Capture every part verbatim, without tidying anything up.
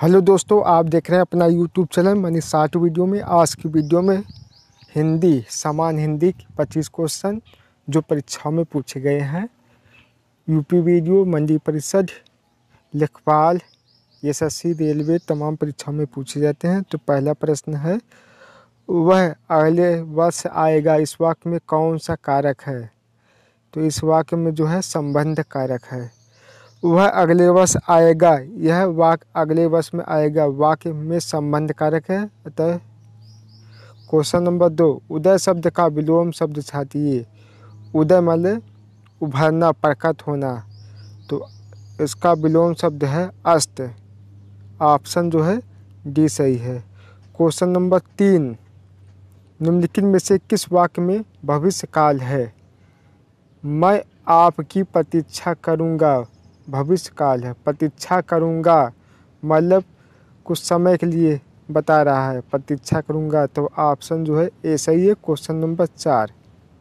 Hello दोस्तों, आप देख रहे हैं अपना यूट्यूब चैनल मनी साठ वीडियो में। आज की वीडियो में हिंदी समान हिंदी के पच्चीस क्वेश्चन जो परीक्षाओं में पूछे गए हैं। यूपी वीडियो, मंडी परिषद, लेखपाल, एसएससी, रेलवे तमाम परीक्षाओं में पूछे जाते हैं। तो पहला प्रश्न है, वह अगले वर्ष आएगा इस वाक्य में कौन सा कारक है? तो इस वाक्य में जो है संबंध कारक है। वह अगले वर्ष आएगा, यह वाक्य अगले वर्ष में आएगा वाक्य में संबंध कारक है। अतः क्वेश्चन नंबर दो, उदय शब्द का विलोम शब्द छाटिए। उदय मतलब उभरना, प्रकट होना, तो इसका विलोम शब्द है अस्त। ऑप्शन जो है डी सही है। क्वेश्चन नंबर तीन, निम्नलिखित में से किस वाक्य में भविष्य काल है? मैं आपकी प्रतीक्षा करूंगा, भविष्य काल है। प्रतीक्षा करूंगा मतलब कुछ समय के लिए बता रहा है, प्रतीक्षा करूंगा, तो ऑप्शन जो है ए सही है। क्वेश्चन नंबर चार,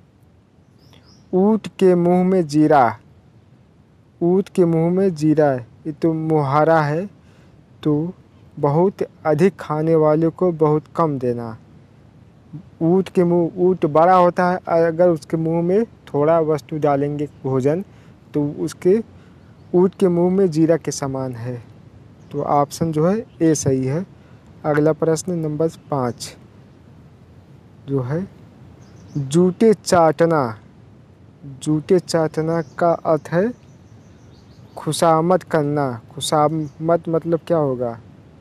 ऊँट के मुंह में जीरा। ऊँट के मुंह में जीरा, ये तो मुहावरा है। तो बहुत अधिक खाने वाले को बहुत कम देना। ऊँट के मुंह, ऊँट बड़ा होता है, अगर उसके मुंह में थोड़ा वस्तु डालेंगे भोजन तो उसके ऊँट के मुंह में जीरा के समान है। तो ऑप्शन जो है ए सही है। अगला प्रश्न नंबर पाँच जो है, जूते चाटना। जूते चाटना का अर्थ है खुशामद करना। खुशामद मतलब क्या होगा?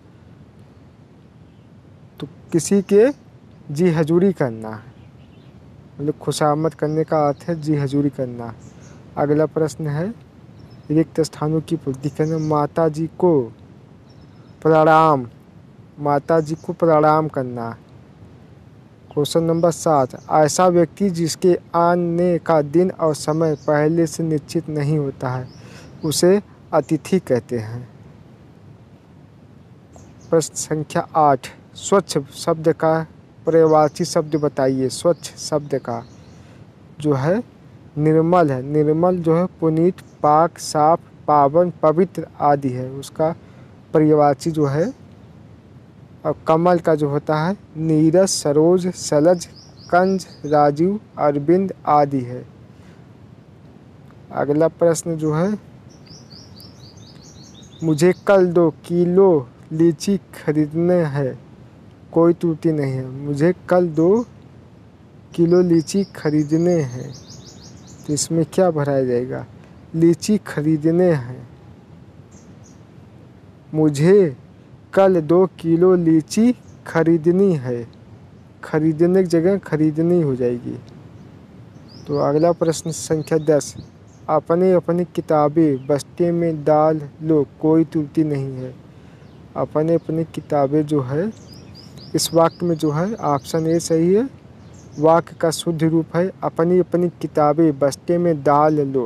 तो किसी के जी हजूरी करना, मतलब खुशामद करने का अर्थ है जी हजूरी करना। अगला प्रश्न है, रिक्त स्थानों की पूर्ति करना। माता जी को प्रणाम, माता जी को प्रणाम करना। क्वेश्चन नंबर सात, ऐसा व्यक्ति जिसके आने का दिन और समय पहले से निश्चित नहीं होता है उसे अतिथि कहते हैं। प्रश्न संख्या आठ, स्वच्छ शब्द का पर्यायवाची शब्द बताइए। स्वच्छ शब्द का जो है निर्मल है। निर्मल जो है पुनीत, पाक, साफ, पावन, पवित्र आदि है, उसका पर्यायवाची जो है। और कमल का जो होता है नीरज, सरोज, सलज, कंज, राजीव, अरविंद आदि है। अगला प्रश्न जो है, मुझे कल दो किलो लीची खरीदने हैं, कोई त्रुटि नहीं है। मुझे कल दो किलो लीची खरीदने हैं, तो इसमें क्या भराया जाएगा? लीची खरीदने हैं। मुझे कल दो किलो लीची खरीदनी है, खरीदने की जगह खरीदनी हो जाएगी। तो अगला प्रश्न संख्या दस, अपने अपनी किताबें बस्ते में डाल लो, कोई त्रुटि नहीं है। अपने अपनी किताबें जो है इस वाक्य में जो है ऑप्शन ए सही है। वाक्य का शुद्ध रूप है अपनी अपनी किताबें बस्ते में डाल लो।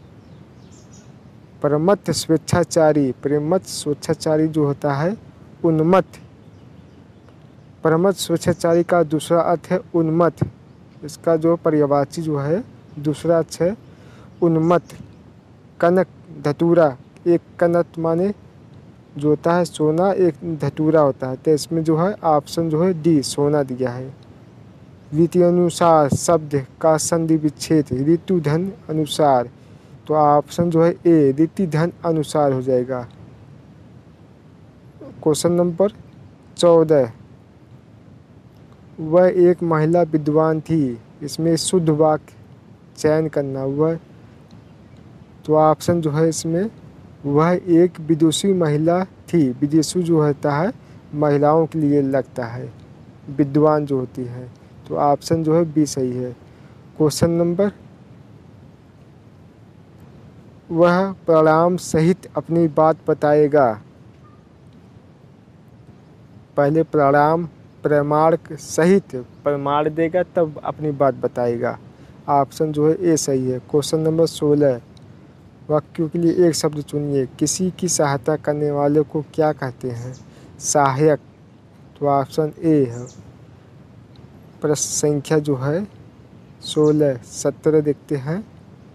प्रमत्त स्वेच्छाचारी, प्रमत्त स्वेच्छाचारी जो होता है उन्मत्त। प्रमत्त स्वेच्छाचारी का दूसरा अर्थ है उन्मत्त। इसका जो पर्यायवाची जो है दूसरा अर्थ है उन्मत्त। कनक धतूरा, एक कनक माने जो होता है सोना, एक धतूरा होता है, तो इसमें जो है ऑप्शन जो है डी सोना दिया है। रीति अनुसार शब्द का संधि विच्छेद, ऋतु धन अनुसार, तो ऑप्शन जो है ए रीति धन अनुसार हो जाएगा। क्वेश्चन नंबर चौदह, वह एक महिला विद्वान थी, इसमें शुद्ध वाक्य चयन करना। वह, तो ऑप्शन जो है इसमें वह एक विदुषी महिला थी। विदुषी जो होता है महिलाओं के लिए लगता है, विद्वान जो होती है, तो ऑप्शन जो है बी सही है। क्वेश्चन नंबर, वह प्रणाम सहित अपनी बात बताएगा। पहले प्रणाम प्रमाण सहित प्रमाण देगा तब अपनी बात बताएगा। ऑप्शन जो है ए सही है। क्वेश्चन नंबर सोलह, वाक्यों के लिए एक शब्द चुनिए। किसी की सहायता करने वाले को क्या कहते हैं? सहायक, तो ऑप्शन ए है। प्रश्न संख्या जो है सोलह सत्रह देखते हैं।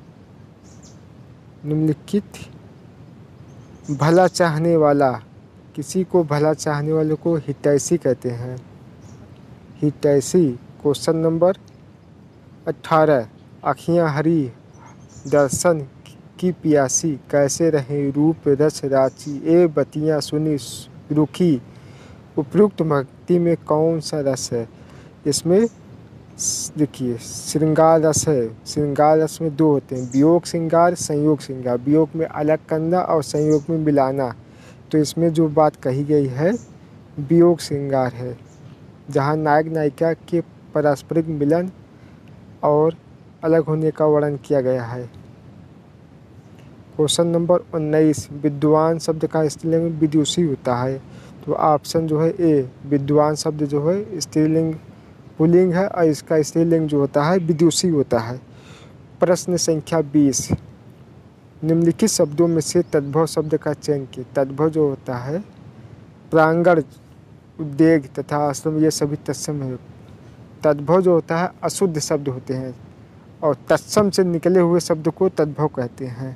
निम्नलिखित भला चाहने वाला किसी को भला चाहने वालों को हितैषी कहते हैं। हितैषी। क्वेश्चन नंबर अठारह, आँखियाँ हरी दर्शन की प्यासी, कैसे रहें रूप रस राची, ए बतियाँ सुनी रुखी, उपयुक्त भक्ति में कौन सा रस है। इसमें देखिए श्रृंगार रस है। श्रृंगार रस में दो होते हैं, वियोग श्रृंगार, संयोग श्रृंगार। वियोग में अलग करना और संयोग में मिलाना। तो इसमें जो बात कही गई है वियोग श्रृंगार है, जहाँ नायक नायिका के पारस्परिक मिलन और अलग होने का वर्णन किया गया है। क्वेश्चन नंबर उन्नीस, विद्वान शब्द का स्त्रीलिंग विदुषी होता है। तो ऑप्शन जो है ए, विद्वान शब्द जो है स्त्रीलिंग पुल्लिंग है और इसका स्त्रीलिंग जो होता है विदुषी होता है। प्रश्न संख्या बीस, निम्नलिखित शब्दों में से तद्भव शब्द का चयन किए। तद्भव जो होता है प्रांगण, उद्वेग तथा आश्रम, ये सभी तत्सम है। तद्भव जो होता है अशुद्ध शब्द होते हैं और तत्सम से निकले हुए शब्द को तद्भव कहते हैं।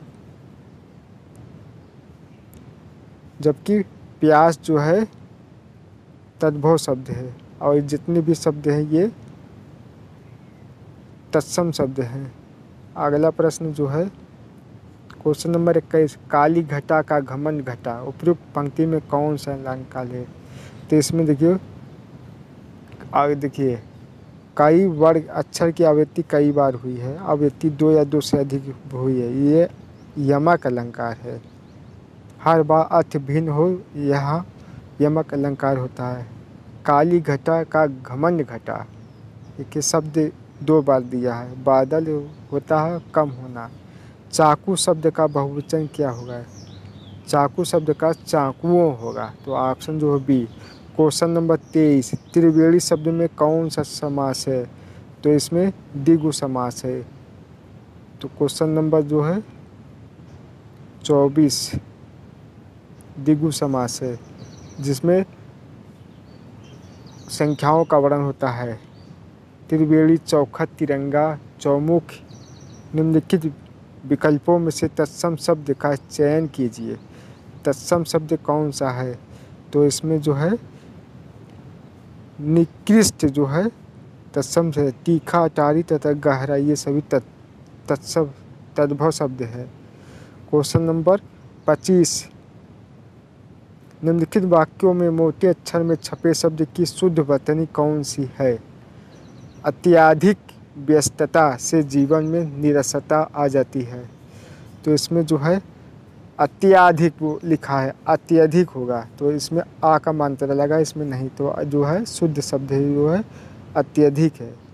जबकि प्यास जो है तद्भव शब्द है और जितने भी शब्द हैं ये तत्सम शब्द हैं। अगला प्रश्न जो है क्वेश्चन नंबर इक्कीस, काली घटा का घमंड घटा, उपयुक्त पंक्ति में कौन सा अलंकार है। तो इसमें देखिए आगे देखिए कई वर्ग अक्षर की आवृत्ति कई बार हुई है, आवृत्ति दो या दो से अधिक हुई है, ये यमक अलंकार है। हर बार अर्थ भिन्न हो यहाँ यमक अलंकार होता है। काली घटा का घमंड घटा, एक शब्द दो बार दिया है। बादल होता है कम होना। चाकू शब्द का बहुवचन क्या होगा। चाकू शब्द का चाकुओं होगा। तो ऑप्शन जो है बी। क्वेश्चन नंबर तेईस, त्रिवेणी शब्द में कौन सा समास है। तो इसमें द्विगु समास है। तो क्वेश्चन नंबर जो है चौबीस द्विगु समास है, जिसमें संख्याओं का वर्णन होता है। त्रिवेणी, चौखट, तिरंगा, चौमुख। निम्नलिखित विकल्पों में से तत्सम शब्द का चयन कीजिए। तत्सम शब्द कौन सा है। तो इसमें जो है निकृष्ट जो है तत्सम से, तीखा, अटारी तथा गहरा, ये सभी तत्सम तद्भव शब्द है। क्वेश्चन नंबर पच्चीस, निम्नलिखित वाक्यों में मोटे अक्षर में छपे शब्द की शुद्ध वर्तनी कौन सी है। अत्यधिक व्यस्तता से जीवन में नीरसता आ जाती है। तो इसमें जो है अत्यधिक वो लिखा है, अत्यधिक होगा तो इसमें आ का मात्रा लगा, इसमें नहीं। तो जो है शुद्ध शब्द है जो है अत्यधिक है।